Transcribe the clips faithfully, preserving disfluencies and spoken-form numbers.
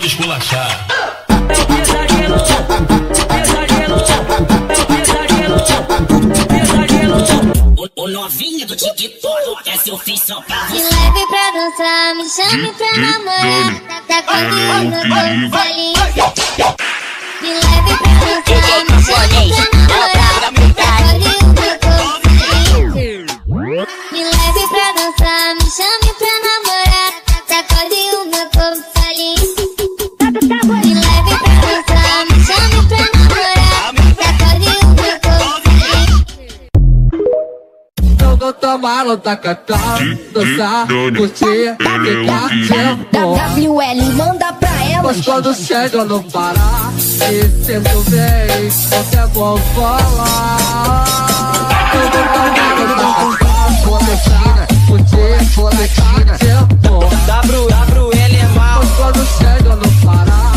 te esculachar. Pesadinha no chão, pesadinha no chão, pesadinha no chão, pesadinha no chão. O novinho do TikTok é seu filho só pra Me leve pra dançar, me chame pra namorar. Tá comigo no corpo feliz. Me leve pra dançar, me chame pra namorar. Tá comigo no corpo feliz. Me leve pra dançar, me chame pra namorar. Tá comigo no corpo feliz. Me leve pra dançar, me chame pra namorar. Tá comigo no corpo feliz. Não vou tomar, não tá cantando, dançar, curtir, ficar tempo. W L manda pra ela. Mas quando chega eu não parar, e sempre vem, qualquer bom falar. Não vou tomar, não tá cantando, vou dançar, curtir, ficar tempo. W L é mal. Mas quando chega eu não parar.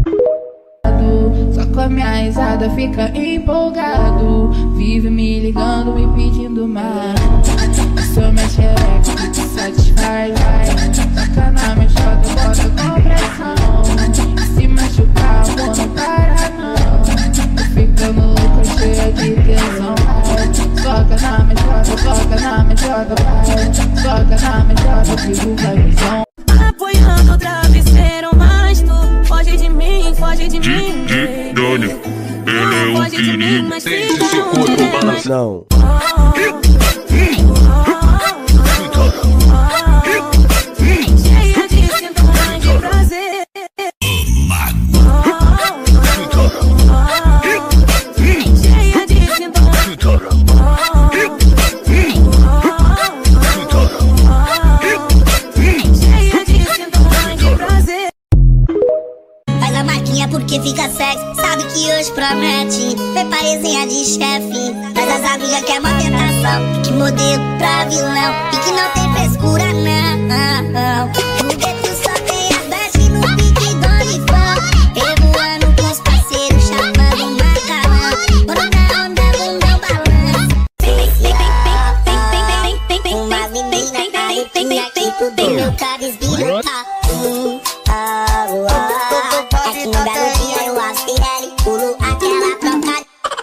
Só com a minha risada fica empolgado. Vive me ligando, me pedindo mais. Sou minha xereca que te satisfaz, vai. Toca na minha chota, bota com pressão. Se machucar, amor, não para não. Tô ficando louca, cheia de tesão, vai. Toca na minha chota, toca na minha chota, vai. Toca na minha chota, fico com a visão. Apoiando o travesseiro, mas tu foge de mim, foge de mim. Doni, ele é um perigo. Sente o seu corpo balançando. Cheia de sintomas de prazer. Cheia de sintomas. Cheia de sintomas de prazer. Faz a marquinha porque fica sexy. Sabe que hoje promete. Vem parezinha de chefe. Faz as amigas que é uma tentação. Que modelo pra vilão. E que não tem frescura não. Porque tu só tem as best no pique Doni Fã. Revoando com os parceiros, chamando macarrão. Bora na onda, bundão balança. Umas meninas caretinha que tudo meu cabisbiro tá. Aqui no belo dia eu aspirei, pulo aquela troca.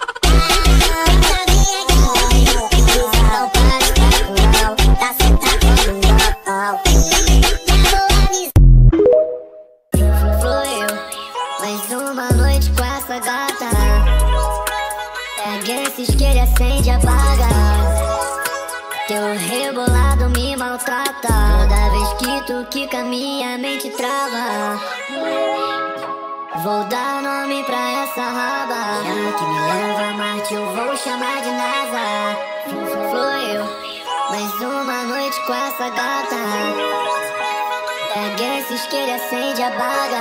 Tá sentado no Fluiu mais uma noite com essa gata. Pega esse isqueiro e acende e apaga. Teu rebolado me maltrata. Toda vez que tu quica minha mente trava. Vou dar nome pra essa raba. Já que me leva a Marte eu vou chamar de NASA. Fluiu mais uma noite com essa gata. Pega esse isqueiro e acende a baga.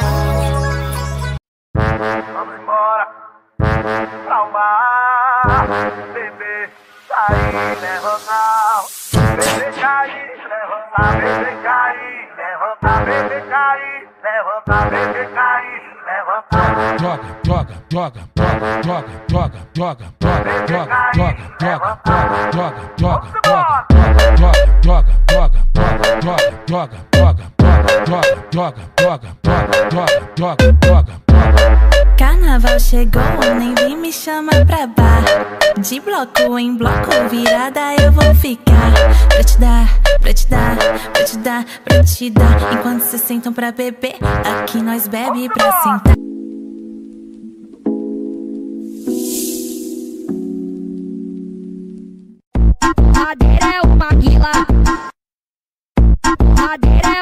Vamos embora pra o bar. Bebê, sair, levantar. Bebê, cair, levantar. Bebê, cair, levantar. Bebê, cair, levantar. Bebê, cair. Joga, joga, joga, joga, joga, joga, joga, joga, joga, joga, joga, joga, joga, joga, joga, joga, joga, joga. Carnaval chegou, nem vem me chamar pra bar. De bloco em bloco, virada eu vou ficar. Pra te dar, pra te dar, pra te dar, pra te dar. Enquanto cês sentam pra beber, aqui nós bebe pra sentar. Madeira é uma guila. Madeira é